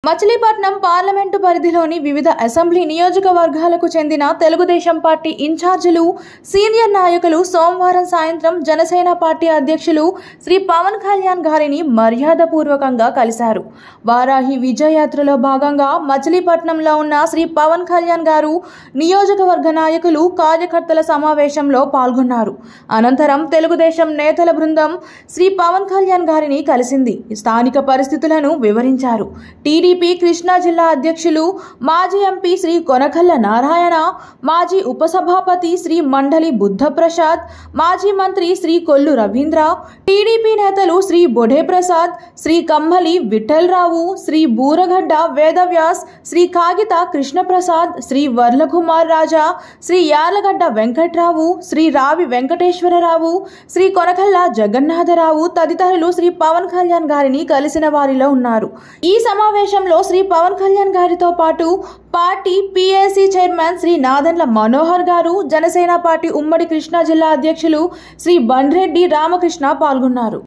Machilipatnam parliament పరిధిలోని వివిధ assembly నియోజకవర్గాలకు చెందిన తెలుగుదేశం పార్టీ ఇన్ఛార్జీలు, సీనియర్ నాయకులు సోమవారం సాయంత్రం జనసేన పార్టీ అధ్యక్షులు శ్రీ పవన్ కళ్యాణ్ గారిని మర్యాదపూర్వకంగా కలిశారు. వారాహి విజయయాత్రలో భాగంగా మచిలీపట్నంలో ఉన్న శ్రీ పవన్ కళ్యాణ్ గారు నియోజకవర్గ నాయకులు, కార్యకర్తల సమావేశంలో పాల్గొన్నారు. అనంతరం తెలుగుదేశం నేతల బృందం శ్రీ పవన్ కళ్యాణ్ గారిని కలిసింది. స్థానిక పరిస్థితులను వివరించారు. టీడీపీ కృష్ణా జిల్లా అధ్యక్షులు, మాజీ ఎంపీ శ్రీ కొనకళ్ళ నారాయణ, మాజీ ఉపసభాపతి శ్రీ మండలి బుద్ధప్రసాద్, మాజీ మంత్రి శ్రీ కొల్లు రవీంద్ర, టీడీపీ నేతలు శ్రీ బొడే ప్రసాద్, శ్రీ కమ్మలి విఠలరావు, శ్రీ బూరగడ్డ వేదవ్యాస్, శ్రీ కాగిత కృష్ణప్రసాద్, శ్రీ వర్లకుమార్ రాజా, శ్రీ యార్లగడ్డ వెంకట్రావు, శ్రీ రావి వెంకటేశ్వరరావు, శ్రీ కొనకళ్ళ జగన్నాథరావు తదితరులు శ్రీ పవన్ కళ్యాణ్ గారిని కలిసిన వారిలో ఉన్నారు. ఈ సమావేశంలో శ్రీ పవన్ కళ్యాణ్ గారితో పాటు party PAC chairman Shri Nadendla Manohar గారు, జనసేన పార్టీ ఉమ్మడి కృష్ణా జిల్లా అధ్యక్షులు శ్రీ బండ్రెడ్డి రామకృష్ణ పాల్గొన్నారు.